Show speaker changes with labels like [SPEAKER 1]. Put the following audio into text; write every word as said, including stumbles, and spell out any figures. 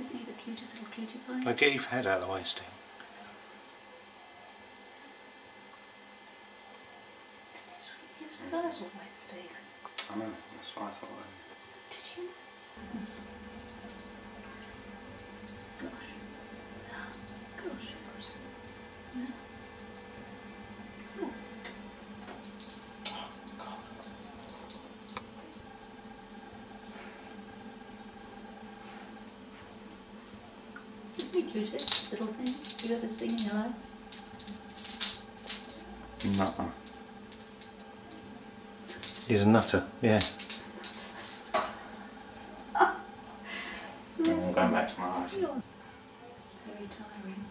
[SPEAKER 1] Isn't he the cutest little cutie pie?
[SPEAKER 2] Now get your head out of the way, Steve.
[SPEAKER 1] His fur's all wet, Steve.
[SPEAKER 2] I know, that's why I thought I...
[SPEAKER 1] Did you? Gosh. Gosh. Yeah. Oh.
[SPEAKER 2] Oh, God.
[SPEAKER 1] Isn't he cutest little thing you ever seen in your life?
[SPEAKER 2] Nutter. He's a nutter, yeah.
[SPEAKER 1] Oh.
[SPEAKER 2] I'm going back to my house.
[SPEAKER 1] It's very tiring.